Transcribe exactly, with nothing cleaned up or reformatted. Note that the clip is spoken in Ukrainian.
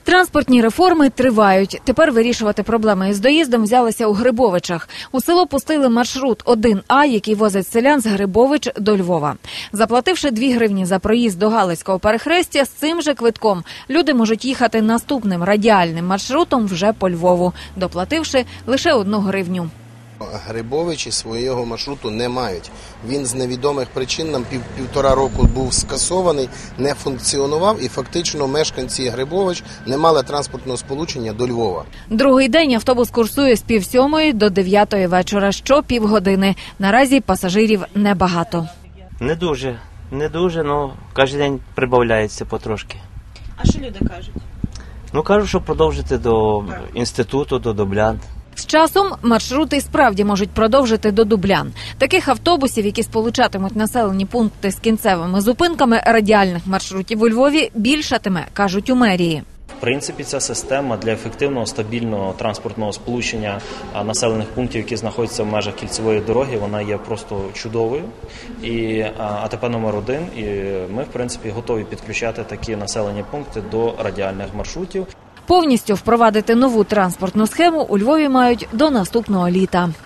Транспортні реформи тривають. Тепер вирішувати проблеми із доїздом взялися у Грибовичах. У село пустили маршрут один А, який возить селян з Грибович до Львова. Заплативши дві гривні за проїзд до Галицького перехрестя, з цим же квитком люди можуть їхати наступним радіальним маршрутом вже по Львову, доплативши лише одну гривню. Грибовичі свого маршруту не мають. Він з невідомих причин нам пів, півтора року був скасований, не функціонував і фактично мешканці Грибович не мали транспортного сполучення до Львова. Другий день автобус курсує з пів сьомої до дев'ятої вечора, що півгодини. Наразі пасажирів небагато. Не дуже, не дуже, але кожен день прибавляється потрошки. А що люди кажуть? Ну, кажуть, що продовжити до інституту, до Дублян. З часом маршрути справді можуть продовжити до Дублян. Таких автобусів, які сполучатимуть населені пункти з кінцевими зупинками радіальних маршрутів у Львові, більшатиме, кажуть у мерії. В принципі, ця система для ефективного, стабільного транспортного сполучення населених пунктів, які знаходяться в межах кільцевої дороги, вона є просто чудовою. І АТП номер один, і ми, в принципі, готові підключати такі населені пункти до радіальних маршрутів. Повністю впровадити нову транспортну схему у Львові мають до наступного літа.